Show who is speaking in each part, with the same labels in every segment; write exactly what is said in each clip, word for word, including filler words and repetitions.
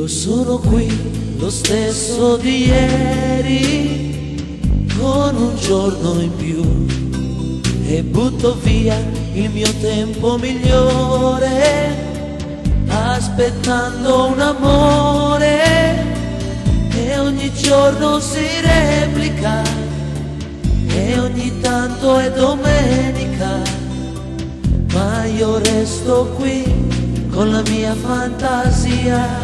Speaker 1: sono qui, lo stesso di ieri, con un giorno in più, e butto via il mio tempo migliore, aspettando un amore che ogni giorno si replica e ogni tanto è domenica, ma io resto qui con la mia fantasia.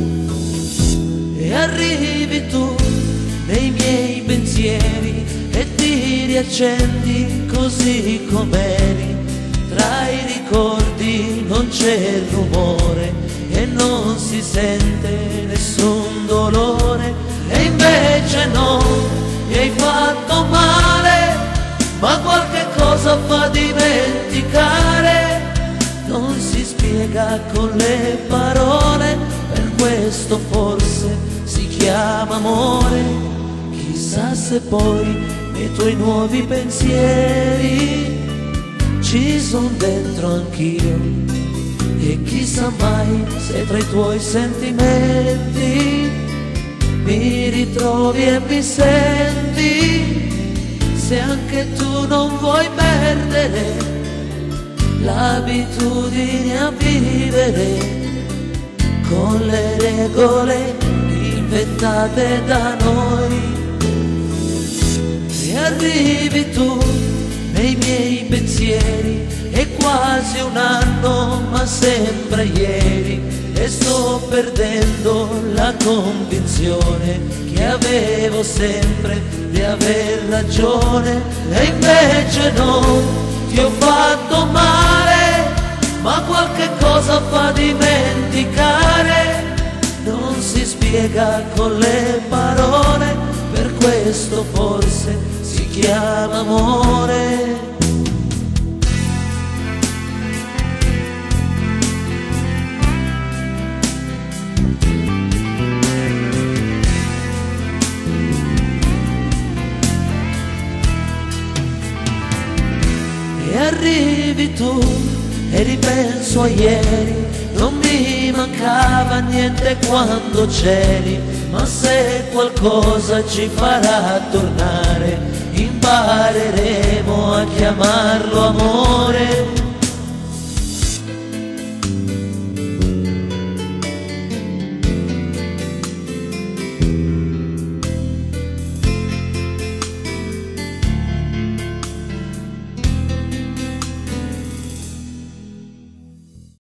Speaker 1: E arrivi tu nei miei pensieri e ti riaccendi così com'eri. Tra i ricordi non c'è rumore e non si sente nessun dolore. E invece no, mi hai fatto male, ma qualche cosa fa dimenticare. Non si spiega con le parole, per questo forse si chiama amore. Chissà se poi nei tuoi nuovi pensieri ci son dentro anch'io, e chissà mai se tra i tuoi sentimenti mi ritrovi e mi senti, se anche tu non vuoi perdere l'abitudine a vivere con le regole inventate da noi. E arrivi tu nei miei pensieri, è quasi un anno ma sembra ieri, e sto perdendo la convinzione che avevo sempre di aver ragione. E invece no, ti ho fatto male, ma qualche cosa fa dimenticare. Non si spiega con le parole, per questo forse si chiama amore. E arrivi tu e ripenso a ieri, non mi mancava niente quando c'eri, ma se qualcosa ci farà tornare, impareremo a chiamarlo amore.